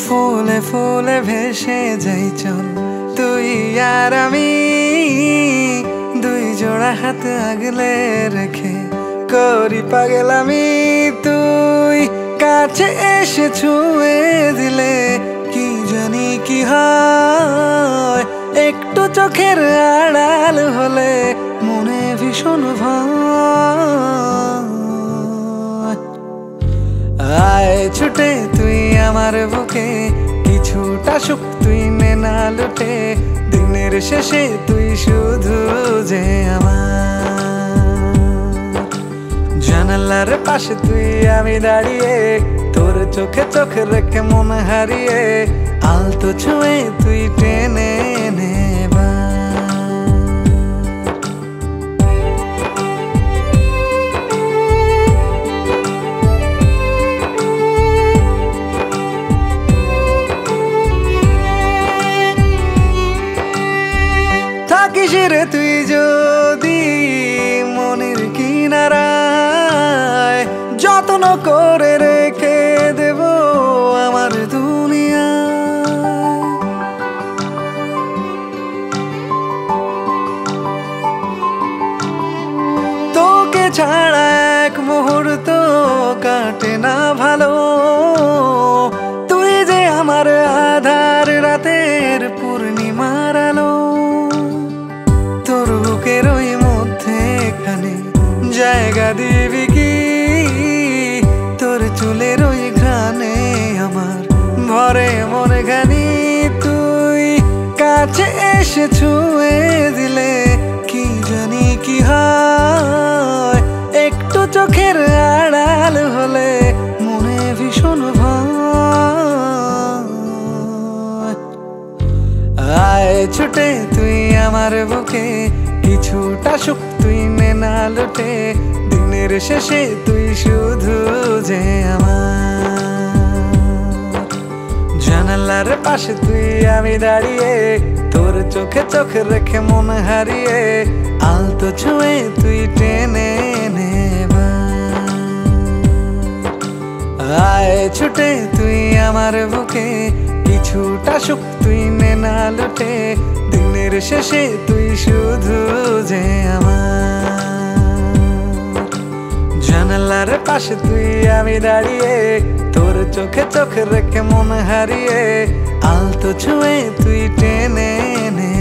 ফুলে ফুলে ভেসে যাই চল তুই আর আমি, দুই জোড়া হাত আগলে রেখে করি পাগলামি। তুই কাছে এসে ছুঁয়ে দিলে কি জানি কি হয়, একটু চোখের আড়াল হলে মনে ভীষণ ভয়। আয় ছুটে তুই আমার বুকে, কিছুটা সুখ তুই নে না লুটে, দিনের শেষে তুই শুধু যে আমার। জানালার পাশে তুই আমি দাঁড়িয়ে, তোর চোখে চোখ রেখে মন হারিয়ে, আলতো ছুঁয়ে তুই টেনে নেবা। থাকিস রে তুই যদি মনের কিনারায়, যত্ন করে রেখে দেব আমার দুনিয়া। তোকে ছাড়া এক মুহূর্ত কাটে না ভালো, তুই যে আমার আধার রাতের পূর্ণিমার আলো। তোর বুকের ওই মধ্যেখানে জায়গা দিবি কি, তোর চুলের ওই ঘ্রাণে আমার ভরে মন ঘানি। তুই কাছে এসে ছুঁয়ে দিলে কি জানি কি হয়, একটু চোখের আড়াল হলে মনে ভীষণ ভয়। আয় ছুটে তুই আমার বুকে, কিছুটা সুখ তুই নে না লুটে, দিনের শেষে তুই শুধু যে আমার। জানালার পাশে তুই আমি দাঁড়িয়ে, তোর চোখে চোখ রেখে মন হারিয়ে, আলতো ছুঁয়ে তুই টেনে নেবা। আয় ছুটে তুই আমার বুকে, কিছুটা সুখ তুই নে না লুটে, দিনের শেষে তুই শুধু যে আমার। জানালার পাশে তুই আমি দাঁড়িয়ে, তোর চোখে চোখ রেখে মন হারিয়ে, আলতো ছুঁয়ে তুই টেনে নে।